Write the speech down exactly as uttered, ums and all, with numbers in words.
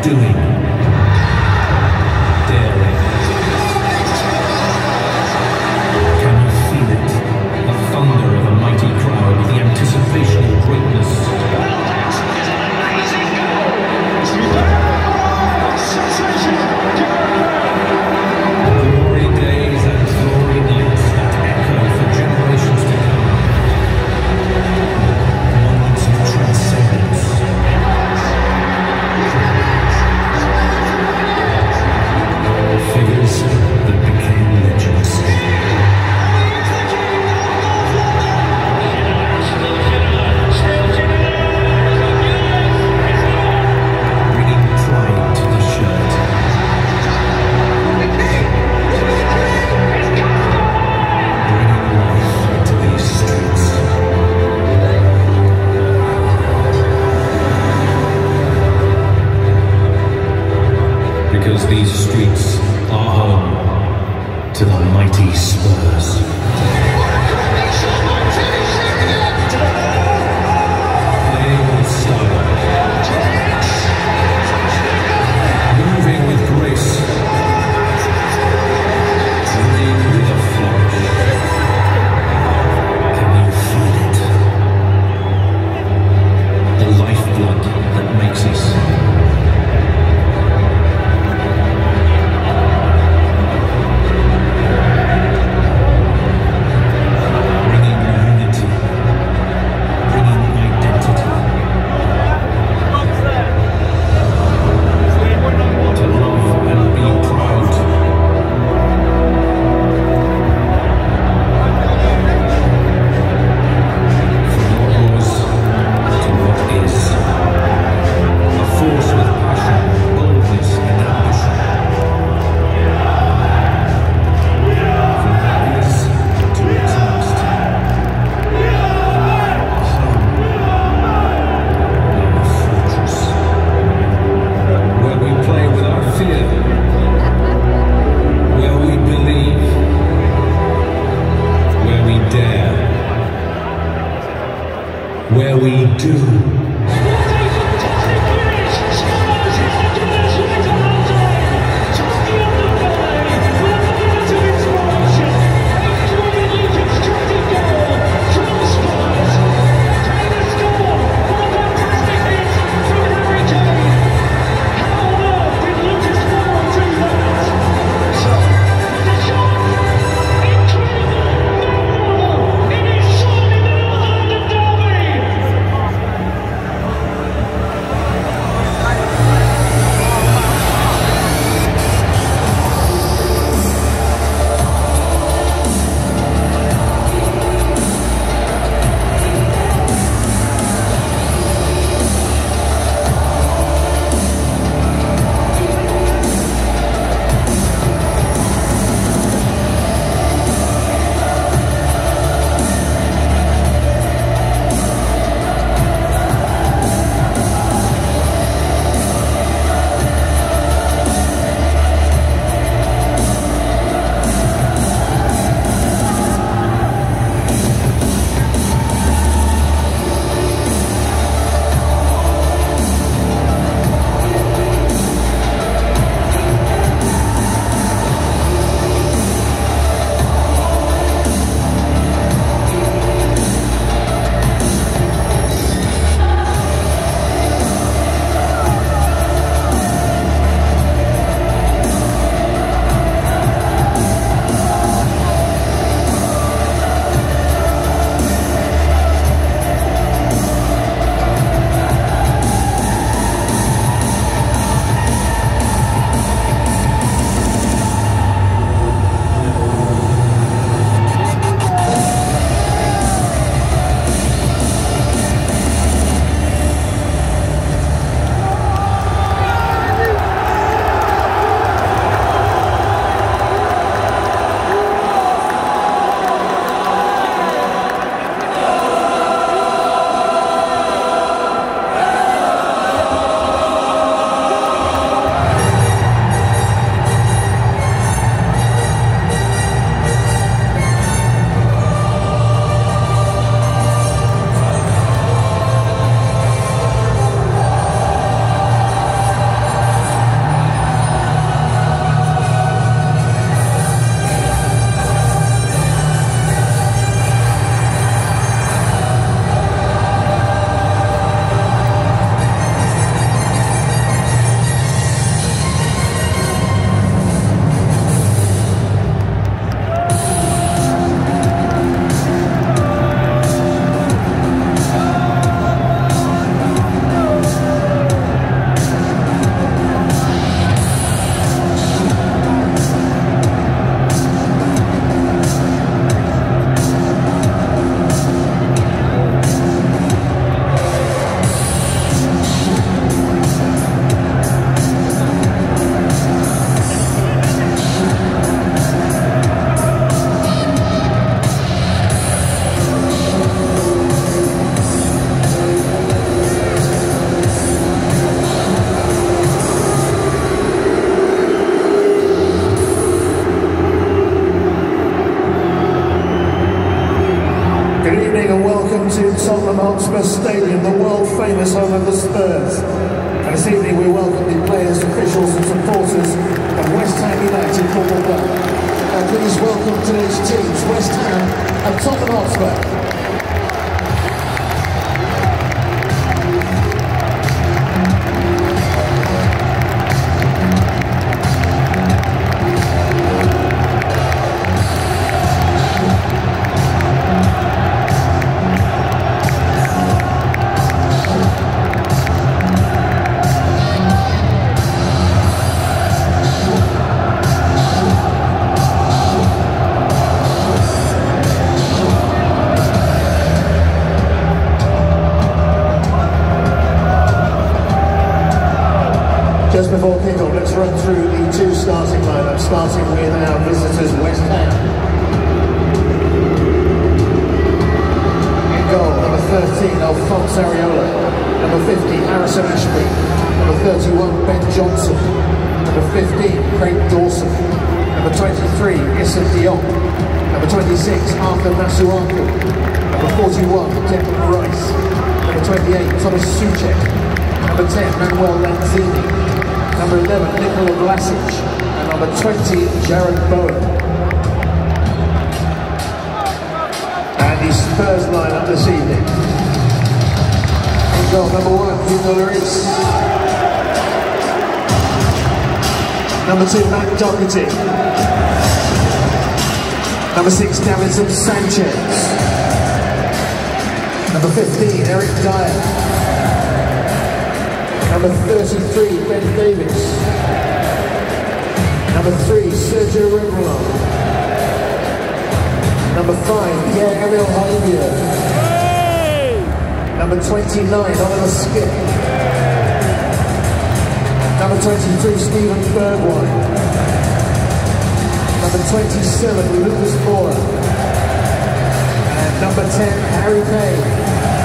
doing, daring. Can you feel it? The thunder of a mighty crowd, the anticipation of greatness. Well, that is an amazing goal! Sensational! Glory days and glory nights that echo for generations to come. Moments of transcendence. Figures that became legends. Bringing pride to the shirt. Bringing life to these streets. Because these streets are home to the mighty Spurs. Playing with style, moving with grace, running with a flourish. Can you feel it? The lifeblood that makes us. Where we do. to Tottenham Hotspur Stadium, the world-famous home of the Spurs. And this evening we welcome the players, officials and supporters of West Ham United Football Club. Now please welcome today's teams, West Ham and Tottenham Hotspur. Just before kick-off, let's run through the two starting lineups, starting with our visitors, West Ham. In goal, number thirteen, Alphonse Areola. Number fifty, Harrison Ashby. Number thirty-one, Ben Johnson. Number fifteen, Craig Dawson. Number twenty-three, Issa Diop. Number twenty-six, Arthur Masuaku. Number forty-one, Declan Rice. Number twenty-eight, Thomas Soucek. Number ten, Manuel Lanzini. Number eleven, Nikola Vlasic, and number twenty, Jared Bowen. And the Spurs line-up this evening. In goal, number one, Hugo Lloris. Number two, Matt Doherty. Number six, Davinson Sanchez. Number fifteen, Eric Dyer. Number thirty-three, Ben Davies. Number three, Sergio Reguilon. Number five, Pierre-Emile Højbjerg. Number twenty-nine, Oliver Skip. Number twenty-three, Steven Bergwijn. Number twenty-seven, Lucas Moura. And number ten, Harry Kane.